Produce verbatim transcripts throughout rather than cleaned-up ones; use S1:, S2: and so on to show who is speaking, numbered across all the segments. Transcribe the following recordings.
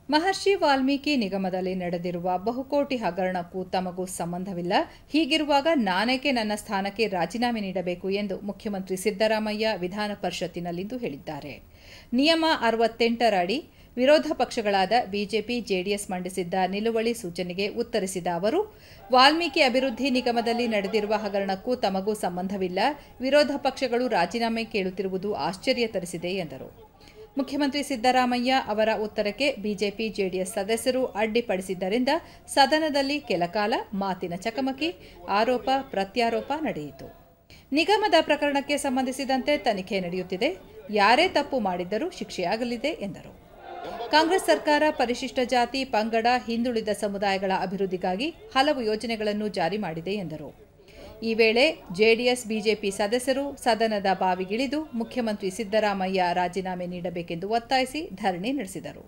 S1: ಮಹರ್ಷಿ ವಾಲ್ಮೀಕಿ ನಿಗಮದಲ್ಲಿ ನಡೆದಿರುವ ಬಹುಕೋಟಿ ಹಗರಣಕ್ಕೂ ತಮಗೂ ಸಂಬಂಧವಿಲ್ಲ. ಹೀಗಿರುವಾಗ ನಾನೇಕೆ ನನ್ನ ಸ್ಥಾನಕ್ಕೆ ರಾಜೀನಾಮೆ ನೀಡಬೇಕು ಎಂದು ಮುಖ್ಯಮಂತ್ರಿ ಸಿದ್ದರಾಮಯ್ಯ ವಿಧಾನ ಪರಿಷತ್ತಿನಲ್ಲಿಂದು ಹೇಳಿದ್ದಾರೆ. ನಿಯಮ ಅರವತ್ತೆಂಟರ ಅಡಿ ವಿರೋಧ ಪಕ್ಷಗಳಾದ ಬಿಜೆಪಿ, ಜೆಡಿಎಸ್ ಮಂಡಿಸಿದ್ದ ನಿಲುವಳಿ ಸೂಚನೆಗೆ ಉತ್ತರಿಸಿದ ಅವರು, ವಾಲ್ಮೀಕಿ ಅಭಿವೃದ್ಧಿ ನಿಗಮದಲ್ಲಿ ನಡೆದಿರುವ ಹಗರಣಕ್ಕೂ ತಮಗೂ ಸಂಬಂಧವಿಲ್ಲ. ವಿರೋಧ ಪಕ್ಷಗಳು ರಾಜೀನಾಮೆ ಕೇಳುತ್ತಿರುವುದು ಆಶ್ಚರ್ಯ ತರಿಸಿದೆ ಎಂದರು. ಮುಖ್ಯಮಂತ್ರಿ ಸಿದ್ದರಾಮಯ್ಯ ಅವರ ಉತ್ತರಕ್ಕೆ ಬಿಜೆಪಿ, ಜೆಡಿಎಸ್ ಸದಸ್ಯರು ಅಡ್ಡಿಪಡಿಸಿದ್ದರಿಂದ ಸದನದಲ್ಲಿ ಕೆಲಕಾಲ ಮಾತಿನ ಚಕಮಕಿ, ಆರೋಪ ಪ್ರತ್ಯಾರೋಪ ನಡೆಯಿತು. ನಿಗಮದ ಪ್ರಕರಣಕ್ಕೆ ಸಂಬಂಧಿಸಿದಂತೆ ತನಿಖೆ ನಡೆಯುತ್ತಿದೆ. ಯಾರೇ ತಪ್ಪು ಮಾಡಿದ್ದರೂ ಶಿಕ್ಷೆಯಾಗಲಿದೆ ಎಂದರು. ಕಾಂಗ್ರೆಸ್ ಸರ್ಕಾರ ಪರಿಶಿಷ್ಟ ಜಾತಿ, ಪಂಗಡ, ಹಿಂದುಳಿದ ಸಮುದಾಯಗಳ ಅಭಿವೃದ್ಧಿಗಾಗಿ ಹಲವು ಯೋಜನೆಗಳನ್ನು ಜಾರಿ ಮಾಡಿದೆ ಎಂದರು. ಈ ವೇಳೆ ಜೆಡಿಎಸ್, ಬಿಜೆಪಿ ಸದಸ್ಯರು ಸದನದ ಬಾವಿಗಿಳಿದು ಮುಖ್ಯಮಂತ್ರಿ ಸಿದ್ದರಾಮಯ್ಯ ರಾಜೀನಾಮೆ ನೀಡಬೇಕೆಂದು ಒತ್ತಾಯಿಸಿ ಧರಣಿ ನಡೆಸಿದರು.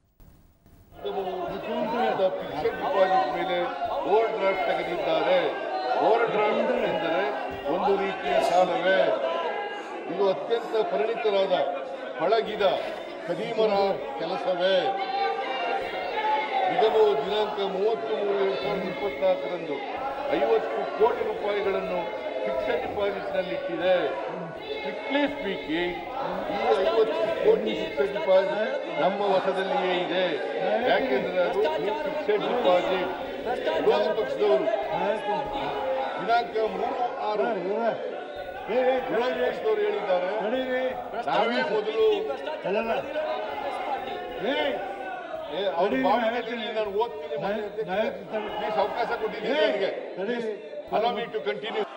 S2: ಒಂದು ರೀತಿಯ ಸಾಲವೇ ಇದು ಅತ್ಯಂತ ಪರಿಣಿತರಾದ ಪಳಗಿದ ಖದೀಮರ ಕೆಲಸವೇ. ನಿಗಮವು ದಿನಾಂಕ ಮೂವತ್ತು ಮೂರು ಎರಡ್ ಸಾವಿರದ ಇಪ್ಪತ್ನಾಲ್ಕರಂದು ಐವತ್ತು ಕೋಟಿ ರೂಪಾಯಿಗಳನ್ನು ಫಿಕ್ಸೆಡ್ ಡಿಪಾಸಿಟ್ನಲ್ಲಿಟ್ಟಿದೆ. ಸ್ಟ್ರಿಕ್ಟ್ಲಿ ಸ್ಪೀಕಿಂಗ್ ಈ ಐವತ್ತು ಕೋಟಿ ಫಿಕ್ಸೆಡ್ ಡಿಪಾಸಿಟ್ ನಮ್ಮ ವಶದಲ್ಲಿಯೇ ಇದೆ. ಯಾಕೆಂದರೆ ಅದು ಫಿಕ್ಸೆಡ್ ಡಿಪಾಸಿಟ್. ವಿರೋಧ ಪಕ್ಷದವರು ದಿನಾಂಕ ಮೂರು ಆರು ವಿರೋಧ ಪಕ್ಷದವರು ಹೇಳಿದ್ದಾರೆ, ನಾವೇ ಮೊದಲು ಅವ್ರ ಬಾವಿನಲ್ಲಿ ನಾನು ಓದ್ತೀನಿ, ಪ್ಲೀಸ್ ಅವಕಾಶ ಕೊಟ್ಟಿದ್ದೀನಿ ನನಗೆ. Allow me to continue.